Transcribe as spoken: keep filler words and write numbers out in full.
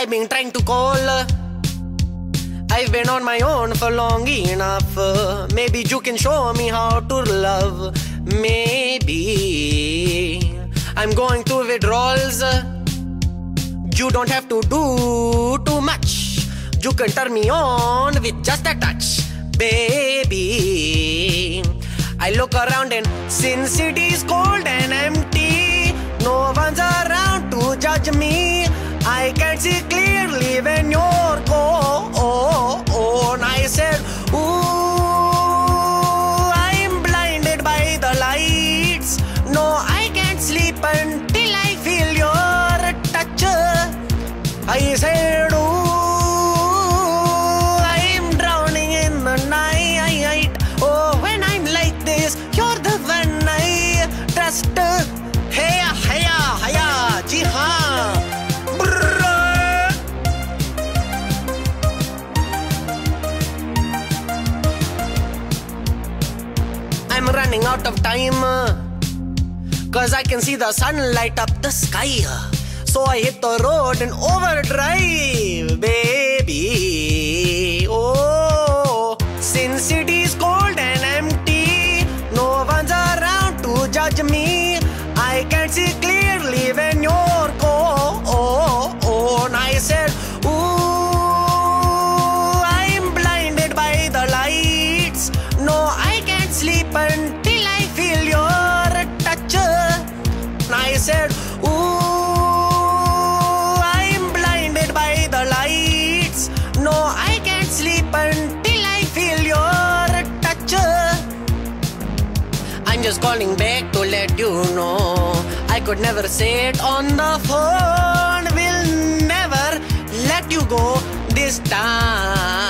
I've been trying to call. I've been on my own for long enough. Maybe you can show me how to love. Maybe I'm going through withdrawals. You don't have to do too much. You can turn me on with just a touch, baby. I look around and since it is cold and empty, no one's around to judge me. I can see clearly when you're gone. I said, ooh, I'm blinded by the lights. No, I can't sleep until I feel your touch. I said, ooh, I'm drowning in the night. Oh, when I'm like this, you're the one I trust. Hey, hey, hey, ji haan. I'm running out of time, cause I can see the sun light up the sky. So I hit the road and overdrive, baby. Oh, since it is cold and empty, no one's around to judge me. I can see clearly when you're gone. I said, ooh, I'm blinded by the lights. No, I can't sleep until I feel your touch. I said, ooh, I'm blinded by the lights. No, I can't sleep until I feel your touch. I'm just calling back to let you know I could never say it on the phone. Will never let you go this time.